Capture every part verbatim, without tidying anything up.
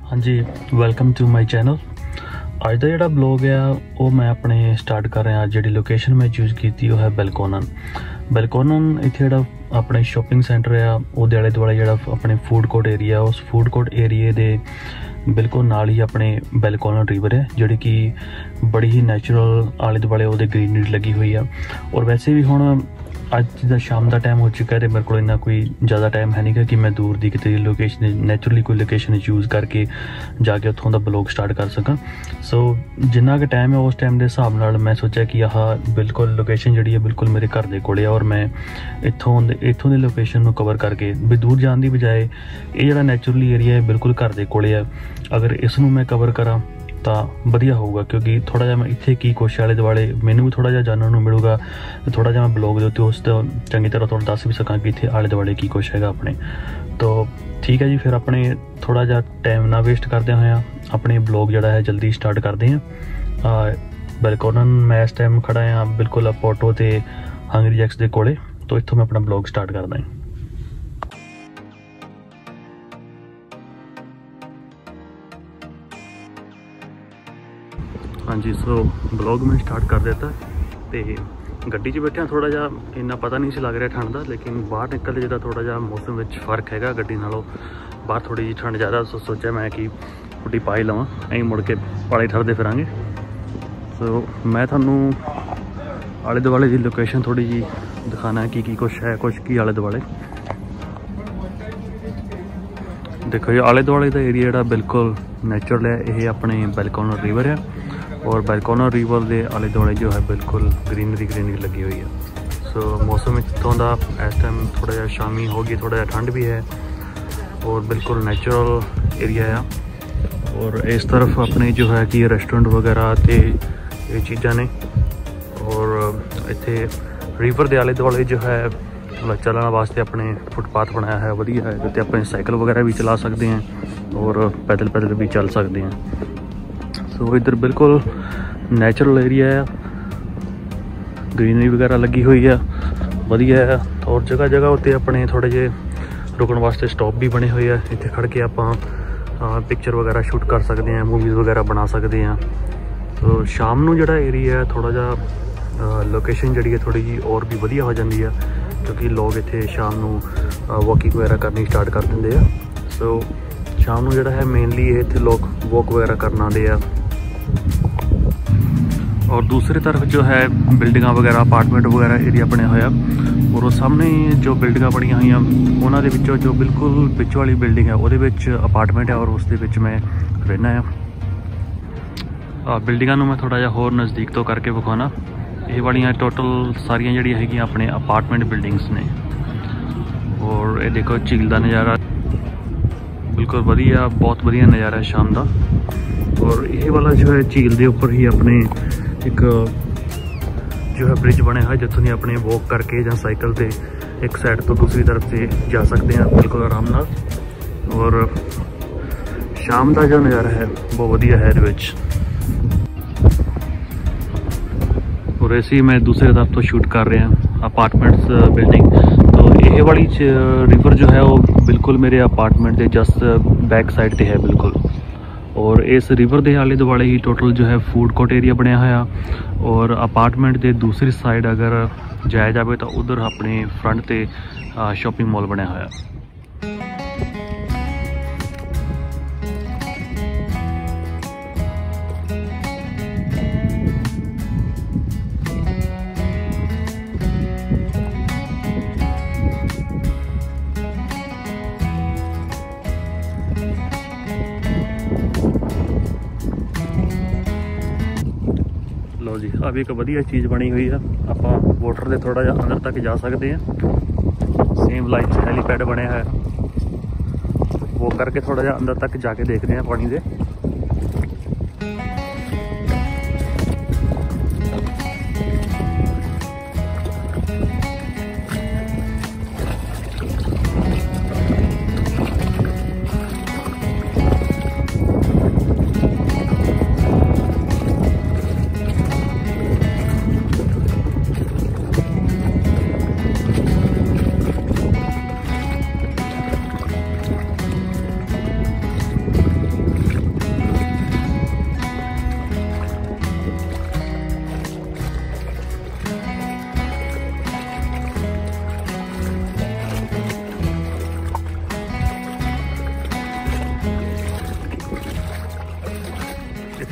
हाँ जी, welcome to my channel. अज का जोड़ा ब्लॉग है वो मैं अपने स्टार्ट कर रहा। जी लोकेशन मैं चूज़ की वो है बेलकोनन। बेलकोनन इत्थे जोड़ा अपने शॉपिंग सेंटर है वो आले दुआले जोड़ा अपने फूड कोर्ट एरिया उस फूड कोर्ट एरिए दे बिल्कुल नाल ही अपने बेलकोनन रिवर है जिहड़ी कि बड़ी ही नैचुरल आले दुआले वो ग्रीनरी लगी हुई है। और वैसे भी हुण अज दा शाम का टाइम हो चुका है, मेरे को इन्ना कोई ज़्यादा टाइम है नहीं कि मैं दूर की कितनी लोकेशन नैचुरली कोई लोकेशन चूज़ करके जाके उत्थों का ब्लॉग स्टार्ट कर सकां। सो जिन्ना का टाइम है उस टाइम के हिसाब नाल मैं सोचा कि आह बिल्कुल लोकेशन जी है बिल्कुल मेरे घर के कोल है और मैं इत्थों इत्थों की लोकेशन को कवर करके भी दूर जाने की बजाय ये जो नैचुरली एरिया है बिल्कुल घर के कोल है, अगर इसनूं मैं कवर करा तो वधिया होगा। क्योंकि थोड़ा जहा मैं इत्थे की कुछ आले दुआले मैनू भी थोड़ा जहा जानने को मिलूगा, थोड़ा जहा मैं ब्लॉग के उत्ते उस चंगी तरह थोड़ा दस भी सकां कि इत्थे आले दुआले की कुछ है अपने। तो ठीक है जी, फिर अपने थोड़ा जहा टाइम ना वेस्ट करते हुए अपने ब्लॉग जोड़ा है जल्दी स्टार्ट करते हैं। बेलकोनन मैं इस टाइम खड़ा हाँ बिल्कुल पोर्टो ते हंगरी जैक्स के कोले, तो इत्थों मैं अपना ब्लॉग स्टार्ट करदा हाँ। हाँ जी, सो ब्लॉग में स्टार्ट कर देता तो गड्डी च बैठे थोड़ा जहा इन्ना पता नहीं सी लग रहा ठंड का, लेकिन बाहर निकल जो थोड़ा जहा मौसम में फर्क है गड्डी नालों बाहर थोड़ी जी ठंड ज़्यादा। सो सोचा मैं कि हुडी पा ही लवां अं मुड़ के पाले ठरदे फिरांगे। सो मैं थानू आले दुआले की लोकेशन थोड़ी जी दिखाना है कि की कुछ है कुछ की आले दुआले। देखो जी आले दुआले का एरिया जो बिल्कुल नैचुरल है, ये अपने बेलकोनन रिवर है और बेलकोनन रिवर के आले दुआले जो है बिल्कुल ग्रीनरी ग्रीनरी लगी हुई है। सो मौसम इतों का इस टाइम थोड़ा जहा शामी हो गई, थोड़ा जहा ठंड भी है और बिल्कुल नैचुरल एरिया है। और इस तरफ अपने जो है कि रेस्टोरेंट वगैरह तो ये चीज़ा ने और इत्थे रिवर के आले दुआले जो है चलने वास्ते अपने फुटपाथ बनाया है वधिया है, जिते अपने साइकिल वगैरह भी चला सकते हैं और पैदल पैदल भी चल सकते हैं। सो इधर बिल्कुल नैचुरल एरिया है, ग्रीनरी वगैरह लगी हुई है वधिया है। और जगह जगह उत्ते अपने थोड़े जे रुकने वास्ते स्टॉप भी बने हुए हैं, इत्थे खड़ के आप पिक्चर वगैरह शूट कर सकते हैं, मूवीज़ वगैरह बना सकते हैं। तो शाम नूं जिहड़ा एरिया है थोड़ा जा लोकेशन जी है थोड़ी जी और भी वधिया हो जाती है, क्योंकि लोग इत्थे शाम नूं वॉकिंग वगैरह करनी स्टार्ट कर देंगे हैं। सो शाम नूं जिहड़ा है मेनली इत्थे लोग वॉक वगैरह करन आते हैं। और दूसरी तरफ जो है बिल्डिंगा वगैरह अपार्टमेंट वगैरह एरिया बनया होया और वो सामने जो बिल्डिंगा बनिया हुई उन्होंने विचों जो बिल्कुल बिच वाली बिल्डिंग है वो अपार्टमेंट है और उस मैं रहना है। बिल्डिंगा मैं थोड़ा जहा होर नज़दीक तो करके विखाना। ये वालियाँ टोटल सारिया जड़ियाँ है अपने अपार्टमेंट बिल्डिंग्स ने। और ये देखो झील का नज़ारा बिल्कुल वधिया, बहुत वधिया नज़ारा है शाम का। और ये वाला जो है झील के उपर ही अपने एक जो है ब्रिज बने है जितों नहीं अपने वॉक करके या साइकिल से एक साइड तो दूसरी तरफ से जा सकते हैं बिल्कुल आराम नाल। और शाम का जो नज़ारा है बहुत वधिया है ये। और ऐसे ही मैं दूसरी तरफ तो शूट कर रहे हैं अपार्टमेंट्स बिल्डिंग। तो ये वाली रिवर जो है वो बिल्कुल मेरे अपार्टमेंट के जस्ट बैक साइड पे है बिल्कुल। और इस रिवर के आले दुआले ही टोटल जो है फूड कोर्ट एरिया बनया होया और अपार्टमेंट के दूसरी साइड अगर जाया जाए तो उधर अपने फ्रंट पे शॉपिंग मॉल बनया होया। लो जी, अब एक वधिया चीज़ बनी हुई है, आप वाटर से थोड़ा जहा अंदर तक जा सकते हैं। सेम लाइन से हेलीपैड बनया है, वो करके थोड़ा जहा अंदर तक जाके देखते हैं पानी से।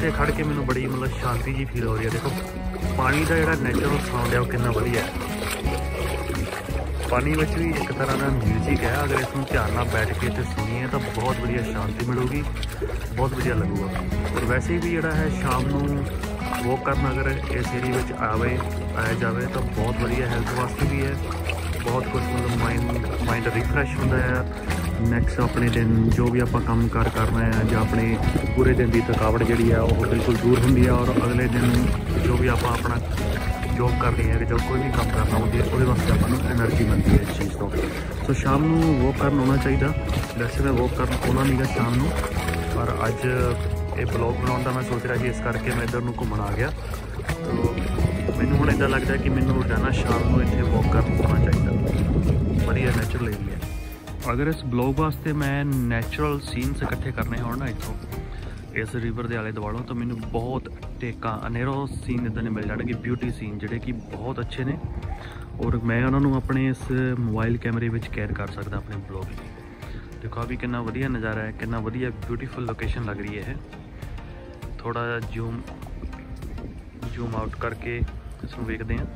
ਇੱਥੇ ਖੜ ਕੇ ਮੈਨੂੰ ਬੜੀ ਮਤਲਬ ਸ਼ਾਂਤੀ ਜੀ ਫੀਲ ਹੋ ਰਹੀ ਹੈ। ਦੇਖੋ ਪਾਣੀ ਦਾ ਜਿਹੜਾ ਨੈਚੁਰਲ ਸਾਊਂਡ ਹੈ ਉਹ ਕਿੰਨਾ ਵਧੀਆ ਹੈ। पानी में भी एक तरह का म्यूजिक है, अगर इसमें ध्यान नाल बैठ के तो सुनीए तो बहुत बढ़िया शांति मिलेगी, बहुत बढ़िया लगेगा। और वैसे भी जोड़ा है शाम को वॉक करना अगर इस एरिए में आवे आया जाए तो बहुत बढ़िया, हेल्थ वास्ते भी है बहुत कुछ, मतलब माइंड माइंड रिफ्रैश होता है। नैक्सट अपने दिन जो भी आप काम कार करना है या अपने पूरे दिन की थकावट जी है वो बिल्कुल दूर होंगी है। और अगले दिन जो भी आप अपना जॉब करनी है, जब कोई भी काम करना होती है वो वास्ते अपन एनर्जी मिलती है इस चीज़ को। तो शाम को वॉक करना होना चाहिए। वैसे मैं वॉक करना आना नहीं गा शाम को, पर अज ये ब्लॉग बनाने का मैं सोच रहा कि इस करके मैं इधर घूमन आ गया। तो मैनू हुण इदा लगता है कि मैनू रोजाना शाम को इतने वॉक करना होना चाहिए, बढ़िया नैचुरल एरिया। अगर इस ब्लॉग वास्ते मैं नैचुरल सीन्स इकट्ठे करने हो ना इतों इस रिवर के आले दुआलों, तो मैंने बहुत टेका अनेरो सीन इदा मिल जाएंगे, ब्यूटी सीन जोड़े कि बहुत अच्छे ने। और मैं उन्होंने अपने इस मोबाइल कैमरे में कैद कर सकता अपने ब्लॉग। देखो अभी कितना वधिया नज़ारा है, कितना वधिया ब्यूटीफुल लोकेशन लग रही है। थोड़ा जूम जूम आउट करके इसमें देखते हैं।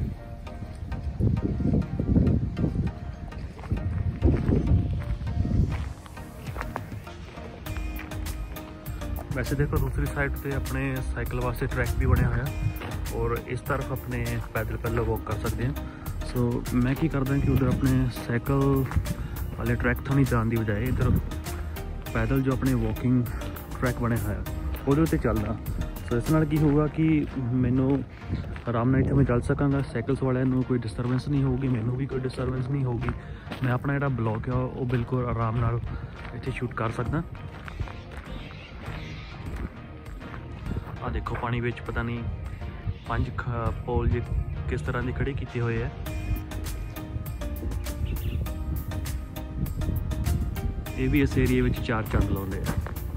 वैसे देखो दूसरी साइड पे अपने साइकिल वास्ते ट्रैक भी बनया हुआ और इस तरफ अपने पैदल पैदल वॉक कर सकते हैं। सो मैं की करदा कि उधर अपने साइकिल वाले ट्रैक तो नहीं जाने की बजाय इधर पैदल जो अपने वॉकिंग ट्रैक बने हुआ है वो चलना। सो इस नाल की होगा कि मैनू आराम नाल इत्थे मैं चल सकांगा, साइकिल्स वाले नू कोई डिस्टरबेंस नहीं होगी, मैनू भी कोई डिस्टरबेंस नहीं होगी। मैं अपना जिहड़ा ब्लॉग है वो बिल्कुल आराम नाल इत्थे शूट कर सकदा। आ देखो पानी विच पता नहीं पंज पोल जी किस तरह की खड़े किए हुए है। ये भी इस एरिए में चार चंद लाउंदे हैं।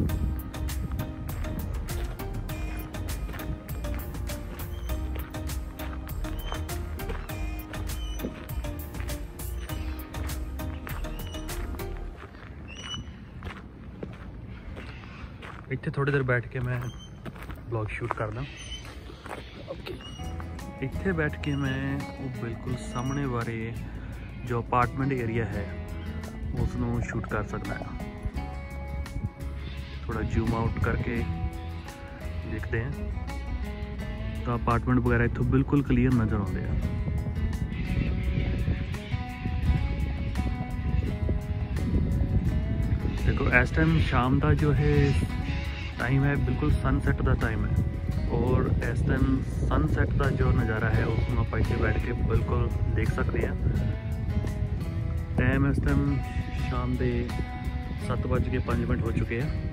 इत्थे थोड़ी देर बैठ के मैं ब्लॉग शूट करदा। ओके इत्थे बैठ के मैं वो बिल्कुल सामने वाले जो अपार्टमेंट एरिया है उसनों शूट कर सकता है। थोड़ा जूम आउट करके देखते हैं तो अपार्टमेंट वगैरह इत्थों बिल्कुल क्लीयर नज़र आते हैं। देखो इस टाइम शाम का जो है टाइम है बिल्कुल सनसैट का टाइम है और इस टाइम सनसैट का जो नज़ारा है उसमें आप इत्थे बैठ के बिल्कुल देख सकते हैं। टाइम इस टाइम शाम के सत्त बज के पाँच मिनट हो चुके हैं।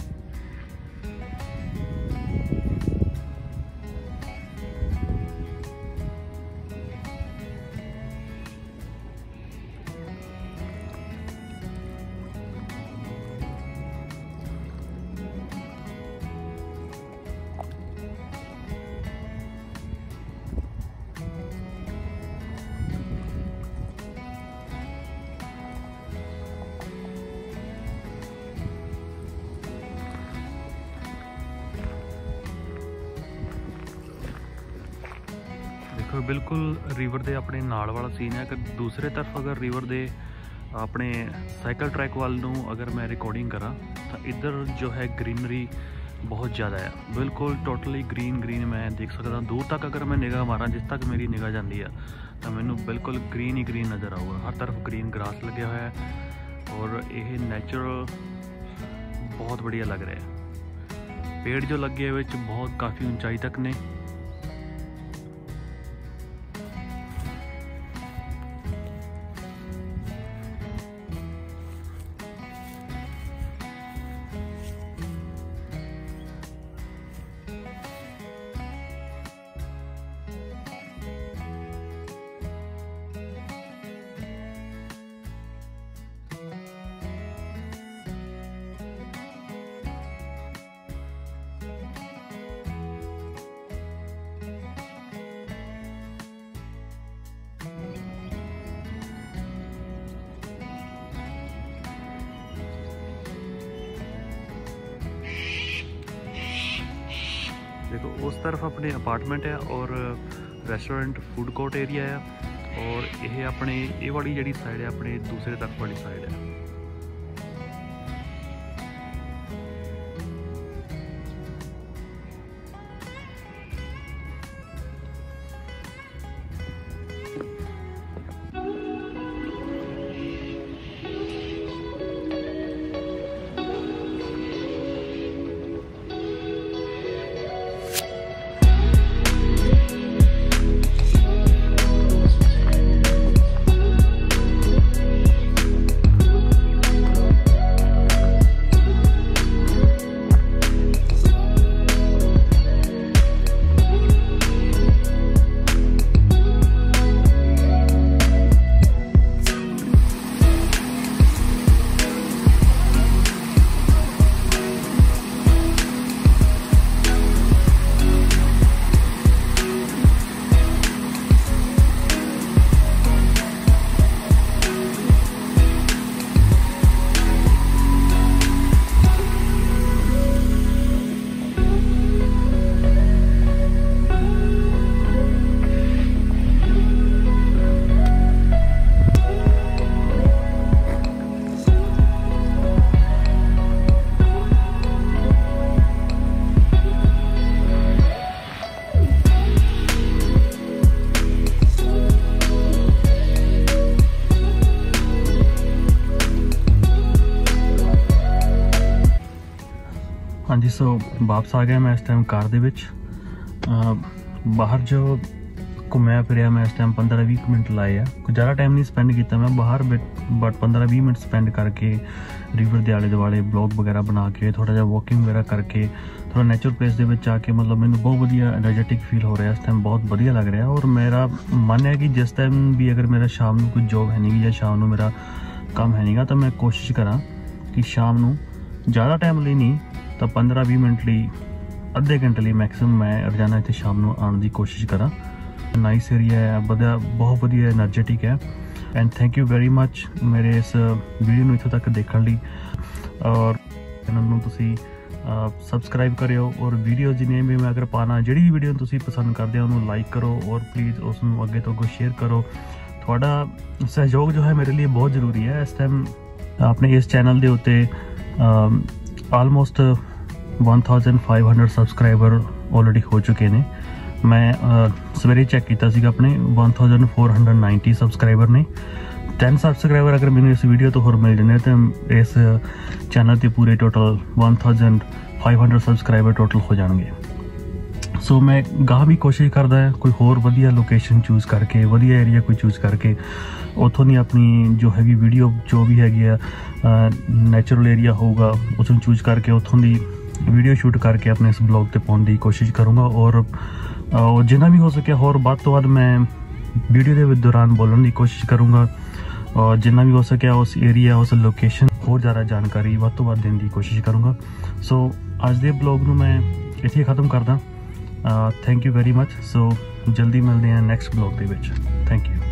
देखो बिल्कुल रिवर दे अपने नाल वाला सीन है। अगर दूसरे तरफ अगर रिवर दे अपने साइकिल ट्रैक वाल नूं अगर मैं रिकॉर्डिंग करा तो इधर जो है ग्रीनरी बहुत ज़्यादा है, बिल्कुल टोटली ग्रीन ग्रीन मैं देख सकता। दूर तक अगर मैं निगाह मारा जिस तक मेरी निगाह जाती है तो मैनू बिल्कुल ग्रीन ही ग्रीन नज़र आऊगा। हर तरफ ग्रीन ग्रास लगे हुआ है और ये नेचुरल बहुत बढ़िया लग रहा है। पेड़ जो लगे हुए बहुत काफ़ी ऊंचाई तक ने। देखो उस तरफ अपने अपार्टमेंट है और रेस्टोरेंट फूड कोर्ट एरिया है, और ये अपने ये वाली जी साइड है अपने दूसरे तरफ वाली साइड है। हाँ जी, सो वापस आ गया मैं इस टाइम कार दे विच। बाहर जो घूमया फिरया मैं इस टाइम पंद्रह बीस मिनट लाए आ, कुछ ज़्यादा टाइम नहीं स्पेंड किया मैं बाहर, बट पंद्रह बीस मिनट स्पेंड करके रिवर के आले दुआले ब्लॉग वगैरह बना के थोड़ा जा वॉकिंग वगैरह करके थोड़ा नेचुरल प्लेस के विच आके मतलब मैंने बहुत वधिया एनर्जेटिक फील हो रहा है इस टाइम, बहुत वधिया लग रहा है। और मेरा मन है कि जिस टाइम भी अगर मेरा शाम को कोई जॉब है नहीं या शाम को मेरा काम है नहीं तो मैं कोशिश करा कि शाम को ज़्यादा टाइम लिए नहीं तो पंद्रह बीस मिनट लिए अद्धे घंटे लिए मैक्सिमम मैं रोजाना इतने शाम को आने की कोशिश करा। नाइस एरिया है, वधिया बहुत वधिया एनर्जेटिक है। And thank you very much मेरे इस वीडियो में इतों तक देखने ली, और चैनल में तुसी सबसक्राइब करो और वीडियो जिन्हें भी मैं अगर पाना जी भी वीडियो तुसी पसंद करते हो उन्होंने लाइक करो और प्लीज़ उसनों अगे तो अगों शेयर करो। थोड़ा सहयोग जो है मेरे लिए बहुत ज़रूरी है। इस टाइम अपने इस चैनल के उत्ते almost one thousand five hundred subscriber already हो चुके हैं। मैं सवेरे चैक किया अपने one thousand four hundred ninety subscriber ने। टेन सबसक्राइबर अगर मैंने इस वीडियो तो होर मिल जाने तो इस चैनल के पूरे total one thousand five hundred subscriber total हो जाएंगे। सो so, मैं गाह भी कोशिश करता है कोई होर वधिया लोकेशन चूज़ करके वधिया एरिया कोई चूज़ करके उतों की अपनी जो हैगी वीडियो जो भी हैगी है नैचुरल एरिया होगा उसको चूज़ करके उतों की वीडियो शूट करके अपने इस ब्लॉग पर पाने की कोशिश करूँगा। और जितना भी हो सके होर बद तो बद मैं वीडियो के दौरान बोलने की कोशिश करूँगा, और जितना भी हो सके उस एरिया उस लोकेशन होर ज़्यादा जानकारी वध तो वध देने की कोशिश करूँगा। सो अज के ब्लॉग में मैं इत्थे ख़त्म करदा। Thank you very much. So जल्दी मिलते हैं नैक्सट ब्लॉग के विच। Thank you.